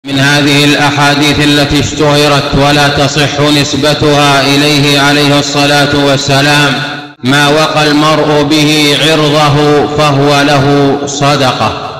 من هذه الأحاديث التي اشتهرت ولا تصح نسبتها إليه عليه الصلاة والسلام: ما وقى المرء به عرضه فهو له صدقة.